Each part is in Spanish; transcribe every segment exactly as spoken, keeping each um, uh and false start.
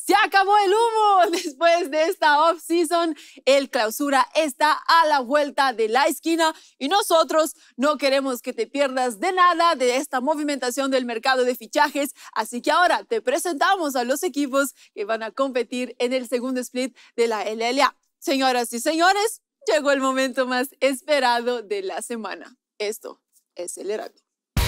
Se acabó el humo después de esta off-season. El clausura está a la vuelta de la esquina y nosotros no queremos que te pierdas de nada de esta movimentación del mercado de fichajes. Así que ahora te presentamos a los equipos que van a competir en el segundo split de la L L A. Señoras y señores, llegó el momento más esperado de la semana. Esto es el Heraldo.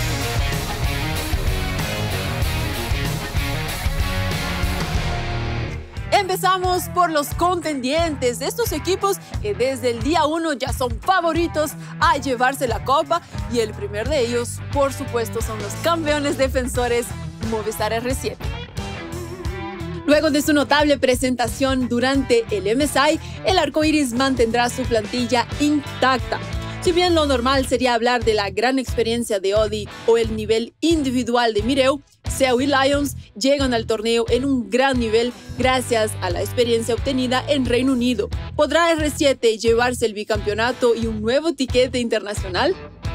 Empezamos por los contendientes de estos equipos que desde el día uno ya son favoritos a llevarse la copa, y el primer de ellos, por supuesto, son los campeones defensores Movistar R siete. Luego de su notable presentación durante el M S I, el arcoiris mantendrá su plantilla intacta. Si bien lo normal sería hablar de la gran experiencia de Odi o el nivel individual de Mireu, Seu y Lions llegan al torneo en un gran nivel gracias a la experiencia obtenida en Reino Unido. ¿Podrá R siete llevarse el bicampeonato y un nuevo tiquete internacional?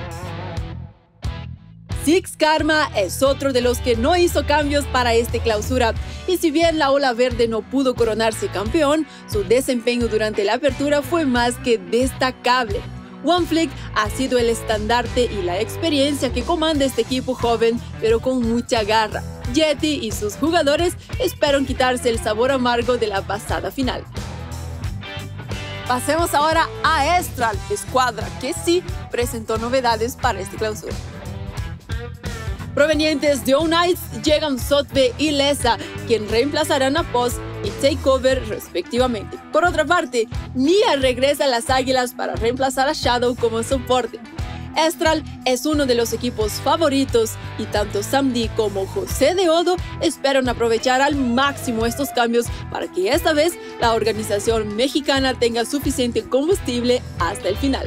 Six Karma es otro de los que no hizo cambios para este clausura, y si bien la Ola Verde no pudo coronarse campeón, su desempeño durante la apertura fue más que destacable. OneFlick ha sido el estandarte y la experiencia que comanda este equipo joven, pero con mucha garra. Yeti y sus jugadores esperan quitarse el sabor amargo de la pasada final. Pasemos ahora a Estral, escuadra que sí presentó novedades para este clausura. Provenientes de O-Knights llegan Sotve y Lesa, quien reemplazarán a Post y Takeover respectivamente. Por otra parte, Nia regresa a las Águilas para reemplazar a Shadow como soporte. Estral es uno de los equipos favoritos y tanto Samdi como José de Odo esperan aprovechar al máximo estos cambios para que esta vez la organización mexicana tenga suficiente combustible hasta el final.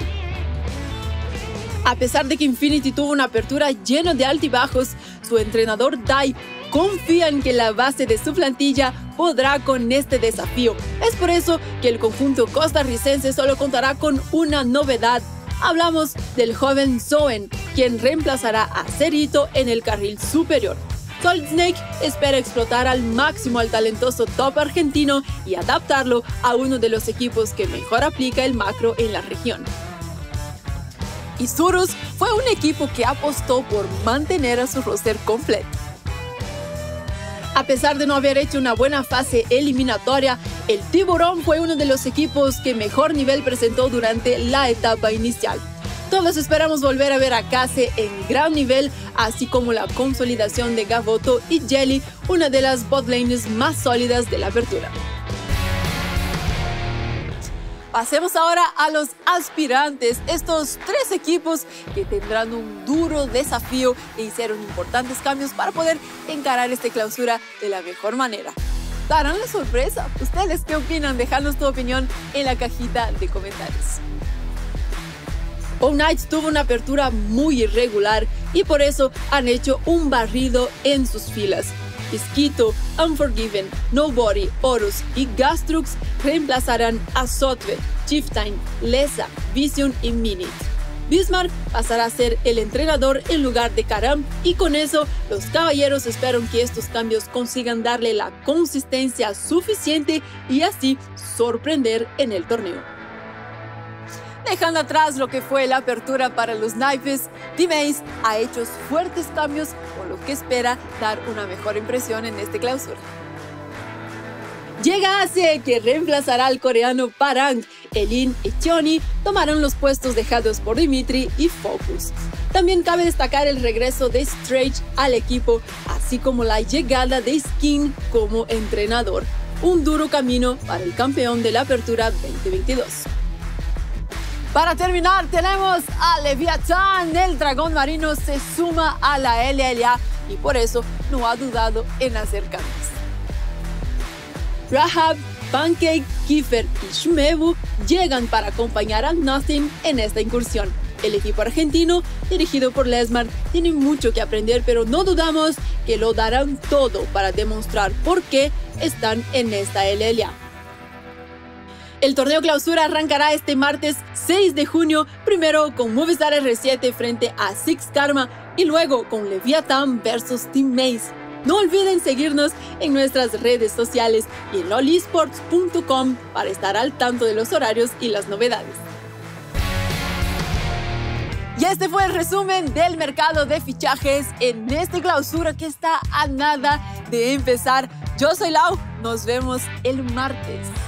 A pesar de que Infinity tuvo una apertura llena de altibajos, su entrenador Dai confía en que la base de su plantilla podrá con este desafío. Es por eso que el conjunto costarricense solo contará con una novedad. Hablamos del joven Zoen, quien reemplazará a Cerito en el carril superior. Solid Snake espera explotar al máximo al talentoso top argentino y adaptarlo a uno de los equipos que mejor aplica el macro en la región. Isurus fue un equipo que apostó por mantener a su roster completo. A pesar de no haber hecho una buena fase eliminatoria, el Tiburón fue uno de los equipos que mejor nivel presentó durante la etapa inicial. Todos esperamos volver a ver a Case en gran nivel, así como la consolidación de Gavoto y Jelly, una de las botlanes más sólidas de la apertura. Pasemos ahora a los aspirantes, estos tres equipos que tendrán un duro desafío e hicieron importantes cambios para poder encarar esta clausura de la mejor manera. ¿Darán la sorpresa? ¿Ustedes qué opinan? Dejadnos tu opinión en la cajita de comentarios. O-Knights tuvo una apertura muy irregular y por eso han hecho un barrido en sus filas. Esquito, Unforgiven, Nobody, Horus y Gastrux reemplazarán a Sotve, Chieftain, Lesa, Vision y Minit. Bismarck pasará a ser el entrenador en lugar de Karam, y con eso los caballeros esperan que estos cambios consigan darle la consistencia suficiente y así sorprender en el torneo. Dejando atrás lo que fue la apertura para los naipes, D-Maze ha hecho fuertes cambios, con lo que espera dar una mejor impresión en este clausura. Llega Ace, que reemplazará al coreano Parang. Elin y Choni tomaron los puestos dejados por Dimitri y Focus. También cabe destacar el regreso de Strange al equipo, así como la llegada de Skin como entrenador. Un duro camino para el campeón de la apertura veinte veintidós. Para terminar, tenemos a Leviathan. El dragón marino se suma a la L L A y por eso no ha dudado en hacer cambios. Rahab, Pancake, Kiefer y Shmebu llegan para acompañar a Nothing en esta incursión. El equipo argentino, dirigido por Lesmar, tiene mucho que aprender, pero no dudamos que lo darán todo para demostrar por qué están en esta L L A. El torneo clausura arrancará este martes seis de junio, primero con Movistar R siete frente a Six Karma y luego con Leviathan versus Team Maze. No olviden seguirnos en nuestras redes sociales y en lolisports punto com para estar al tanto de los horarios y las novedades. Y este fue el resumen del mercado de fichajes en esta clausura que está a nada de empezar. Yo soy Lau, nos vemos el martes.